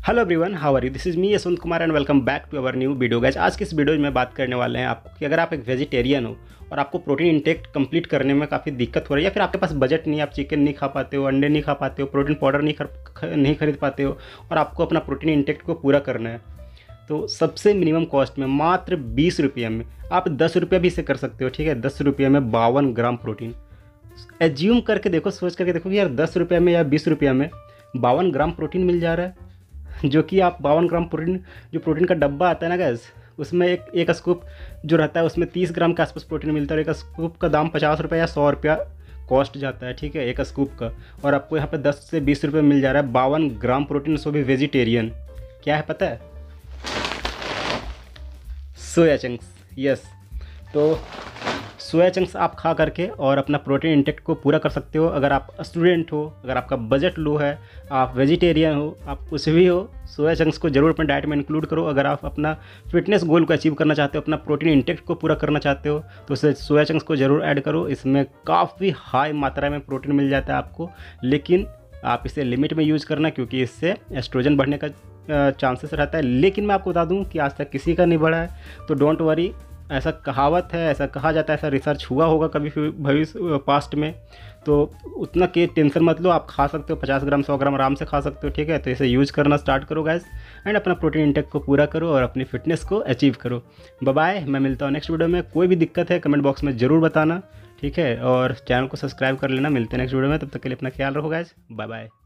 Hello everyone, how are you? This is me Yashwant Kumar and welcome back to our new video guys. आज की इस video में बात करने वाले हैं आपको कि अगर आप एक वेजिटेरियन हो और आपको प्रोटीन इंटेक कंप्लीट करने में काफ़ी दिक्कत हो रही है, या फिर आपके पास बजट नहीं है, आप चिकन नहीं खा पाते हो, अंडे नहीं खा पाते हो, प्रोटीन पाउडर नहीं खरीद पाते हो और आपको अपना प्रोटीन इंटेक को पूरा करना है, तो सबसे मिनिमम कॉस्ट में मात्र 20 रुपये में आप 10 रुपये भी इसे कर सकते हो। ठीक है, 10 रुपये में 52 ग्राम प्रोटीन। एज्यूम करके देखो, सोच करके देखो कि यार 10 रुपये में या 20 रुपये में 52 ग्राम प्रोटीन मिल जा रहा है, जो कि आप 52 ग्राम प्रोटीन, जो प्रोटीन का डब्बा आता है ना गैस, उसमें एक स्कूप जो रहता है उसमें 30 ग्राम के आसपास प्रोटीन मिलता है। और एक स्कूप का दाम 50 रुपये या 100 रुपया कॉस्ट जाता है। ठीक है, एक स्कूप का, और आपको यहाँ पे 10 से 20 रुपये मिल जा रहा है 52 ग्राम प्रोटीन, सो भी वेजिटेरियन। क्या है पता है? Soya chunks. यस, तो सोया चंक्स आप खा करके और अपना प्रोटीन इंटेक को पूरा कर सकते हो। अगर आप स्टूडेंट हो, अगर आपका बजट लो है, आप वेजिटेरियन हो, आप कुछ भी हो, सोया चंक्स को जरूर अपने डाइट में इंक्लूड करो। अगर आप अपना फिटनेस गोल को अचीव करना चाहते हो, अपना प्रोटीन इंटेक को पूरा करना चाहते हो, तो उसे सोया चंक्स को जरूर ऐड करो। इसमें काफ़ी हाई मात्रा में प्रोटीन मिल जाता है आपको, लेकिन आप इसे लिमिट में यूज़ करना, क्योंकि इससे एस्ट्रोजन बढ़ने का चांसेस रहता है। लेकिन मैं आपको बता दूं कि आज तक किसी का नहीं बढ़ा है, तो डोंट वरी। ऐसा कहावत है, ऐसा कहा जाता है, ऐसा रिसर्च हुआ होगा कभी भविष्य पास्ट में, तो उतना के टेंशन मत लो। आप खा सकते हो, 50 ग्राम 100 ग्राम आराम से खा सकते हो। ठीक है, तो इसे यूज़ करना स्टार्ट करो गाइस, एंड अपना प्रोटीन इंटेक को पूरा करो और अपनी फिटनेस को अचीव करो। बाय बाय, मैं मिलता हूँ नेक्स्ट वीडियो में। कोई भी दिक्कत है कमेंट बॉक्स में ज़रूर बताना। ठीक है, और चैनल को सब्सक्राइब कर लेना। मिलते हैं नेक्स्ट वीडियो में, तब तक के लिए अपना ख्याल रखो गाइस। Bye bye.